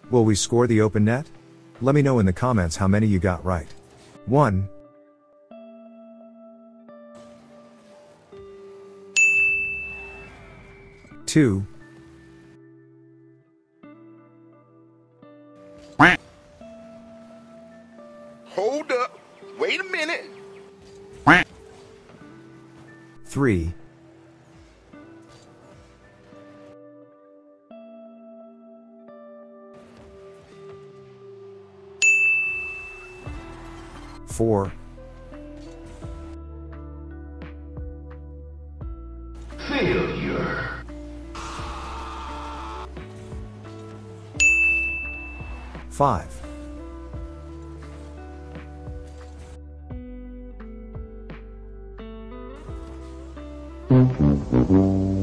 Will we score the open net? Let me know in the comments how many you got right. 1, 2, 'Hold up. Wait a minute. 3, 4, Failure. 5, うん。